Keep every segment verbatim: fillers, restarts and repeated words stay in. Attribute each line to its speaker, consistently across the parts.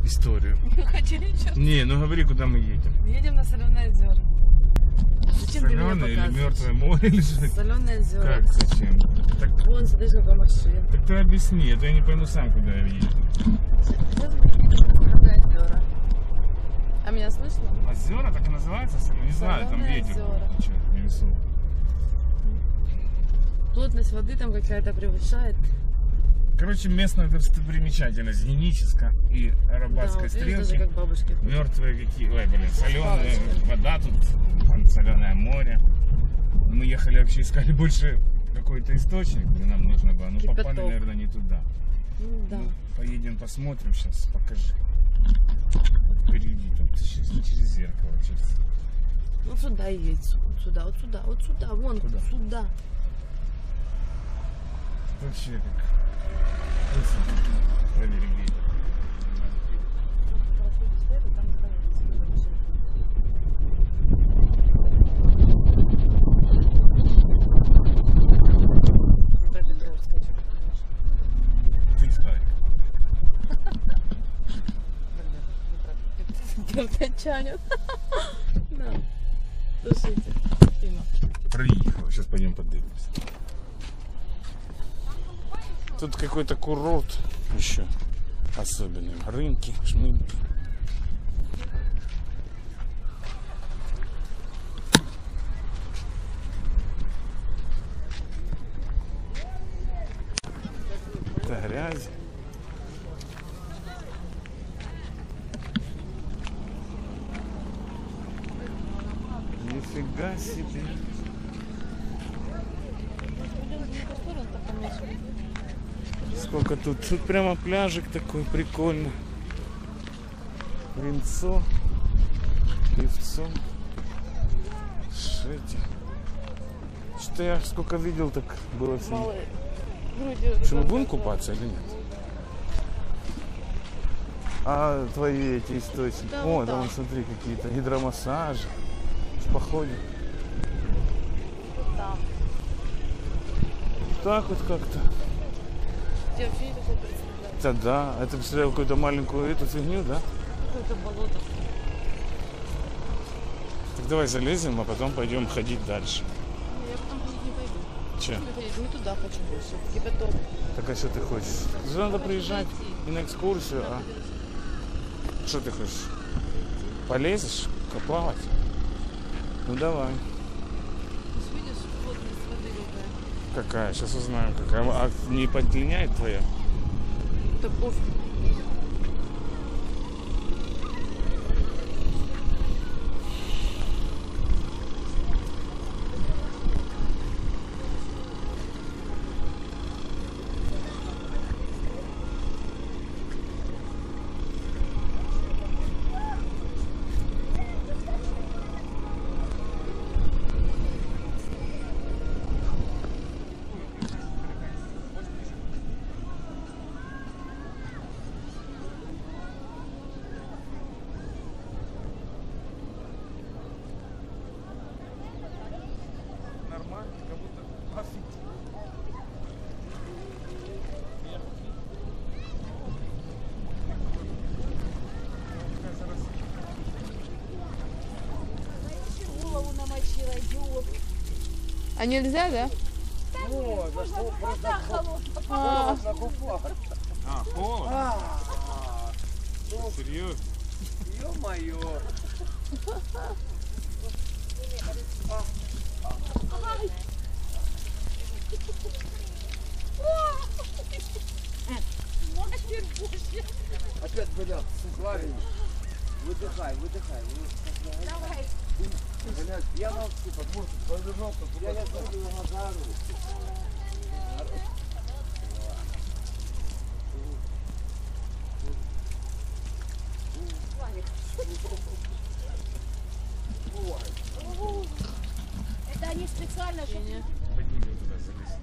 Speaker 1: историю.
Speaker 2: Мы хотели что-то.
Speaker 1: Не, ну говори, куда мы едем.
Speaker 2: Едем на Соленое озеро. Зачем ты меня
Speaker 1: Соленое или
Speaker 2: показываешь?
Speaker 1: мертвое море или что?
Speaker 2: Соленое озеро.
Speaker 1: Как, зачем? Так,
Speaker 2: Вон, смотри, сколько машин.
Speaker 1: так ты объясни, а то я не пойму сам, куда я еду.
Speaker 2: Соленое озеро. А меня слышно?
Speaker 1: Озера так и называется? Не знаю, там
Speaker 2: Соленое
Speaker 1: ветер.
Speaker 2: озеро.
Speaker 1: Ты что, не весу.
Speaker 2: Плотность воды там какая-то превышает.
Speaker 1: Короче, местная достопримечательность Геническая и
Speaker 2: Да,
Speaker 1: Арабатской
Speaker 2: вот видишь, даже
Speaker 1: стрелки.
Speaker 2: как бабушки. ходят.
Speaker 1: Мертвые какие, ой, блин, соленая
Speaker 2: Палочки.
Speaker 1: вода тут, там соленое море. Мы ехали вообще, искали больше какой-то источник, где нам нужно было, но
Speaker 2: Кипяток.
Speaker 1: попали, наверное, не туда.
Speaker 2: Ну да.
Speaker 1: Ну, поедем посмотрим сейчас, покажи. Впереди, там, через, не через зеркало, через...
Speaker 2: Вот сюда едь. Вот сюда, вот сюда, вот сюда, вон,
Speaker 1: Куда?
Speaker 2: сюда.
Speaker 1: Вообще как... Красиво. Проверим видео. Ты из Харькова.
Speaker 2: Днепропетровчанин. Да. Слушайте, Тима.
Speaker 1: Проехал, сейчас пойдем поднимемся. Тут какой-то курорт еще особенный. Рынки, шмынки. Это грязь. Нифига себе. Сколько тут? Тут прямо пляжик такой прикольный. Винцо, певцо. Шети. Что я сколько видел, так было все.
Speaker 2: Малые. Грудью.
Speaker 1: Что, мы будем купаться или нет? А твои эти источники?
Speaker 2: Да,
Speaker 1: О,
Speaker 2: вот
Speaker 1: там,
Speaker 2: там.
Speaker 1: смотри, какие-то гидромассажи. В походе.
Speaker 2: Там.
Speaker 1: Так вот как-то.
Speaker 2: Где вообще такое представляю?
Speaker 1: Да, да. Это представлял какую-то маленькую эту фигню, да?
Speaker 2: Какое-то болото.
Speaker 1: Так давай залезем, а потом пойдем ходить дальше.
Speaker 2: Не, я потом ходить не пойду.
Speaker 1: Че?
Speaker 2: Не ходить, не туда хочу больше. Кипяток.
Speaker 1: Так а что ты хочешь? Же надо приезжать и на экскурсию, а? Что ты хочешь? Полезешь? Поплавать? Ну давай.
Speaker 2: Видишь, плотность воды какая.
Speaker 1: Какая? Сейчас узнаем какая. А не подлиняет твоя?
Speaker 2: Это пофиг.
Speaker 1: Нормально, как будто офигеть.
Speaker 3: Голову намочила, идиот.
Speaker 2: А нельзя, да?
Speaker 3: О, можно вода холодная.
Speaker 2: А,
Speaker 1: А, холодно? Серьезно?
Speaker 3: Ё-моё. Опять, блядь, суграли. Выдыхай, выдыхай. Давай. Блядь, я молчу, потому что побежал, я не смотрю на жару.
Speaker 4: Это они специально, чтобы...
Speaker 1: Поднимем туда, залезь.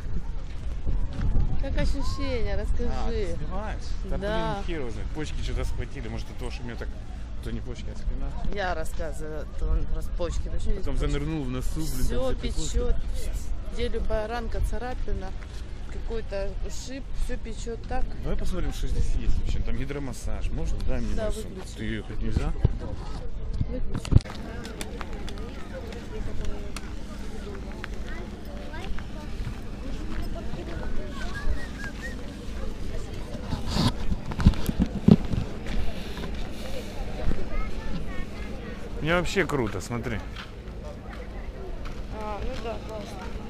Speaker 2: как ощущение,
Speaker 1: А,
Speaker 2: расскажи.
Speaker 1: ты снимаешь? Да,
Speaker 2: Да.
Speaker 1: блин, хер его знает. Почки что-то схватили. Может, от того, что у меня так... То не почки, а спина.
Speaker 2: Я рассказываю, то он просто почки.
Speaker 1: Потом занырнул в носу, блин.
Speaker 2: Все
Speaker 1: там где-то кусок.
Speaker 2: печет, где любая ранка, царапина. какой-то ушиб, все печет так.
Speaker 1: Давай посмотрим, что здесь есть вообще. Там гидромассаж. Можно? Дай мне
Speaker 2: Да,
Speaker 1: мою сумку.
Speaker 2: выключи.
Speaker 1: Ты ее хоть нельзя?
Speaker 2: Выключи.
Speaker 1: Мне вообще круто, смотри.
Speaker 2: А, ну да, классно.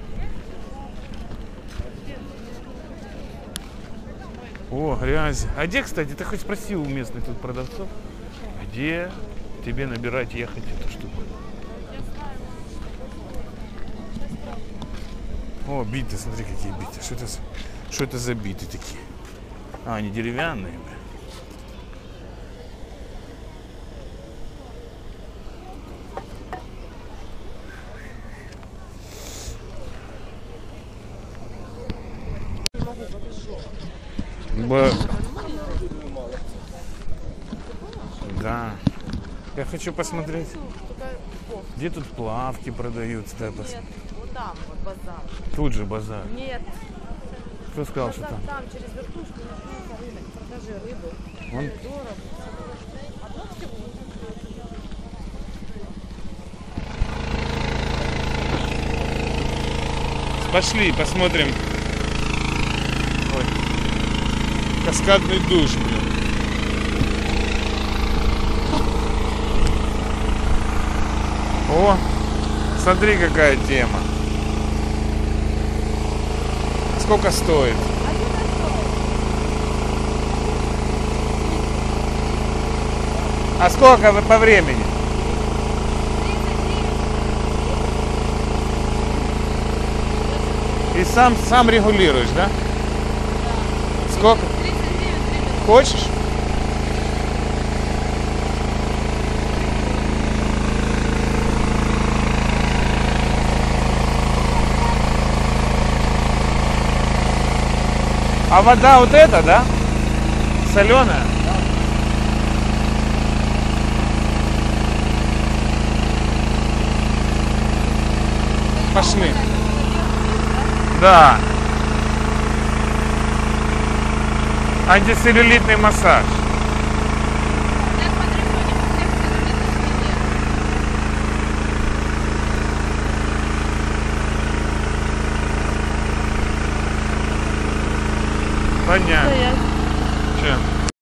Speaker 1: О, грязь. А где, кстати, ты хоть спросил у местных тут продавцов, где тебе набирать ехать эту штуку? О, биты, смотри, какие биты. Что это, за- что это за биты такие? А, они деревянные. бля. Б- Да. Я хочу посмотреть, где тут плавки продаются. Да, пос-
Speaker 2: Нет, вот там, вот базар.
Speaker 1: Тут же базар.
Speaker 2: Нет,
Speaker 1: Кто сказал, что
Speaker 2: базар
Speaker 1: там?
Speaker 2: там, через вертушку, начнется рынок, продажи рыбы.
Speaker 1: Вон.
Speaker 2: Дорого. Одно всего.
Speaker 1: Пошли, посмотрим. Ой. Каскадный душ, блин. О, смотри, какая тема. Сколько стоит? А сколько вы по времени? И сам, сам регулируешь, да? Сколько? Хочешь? А вода вот эта, да? Соленая? Пошли. Да. Антицеллюлитный массаж. Понятно.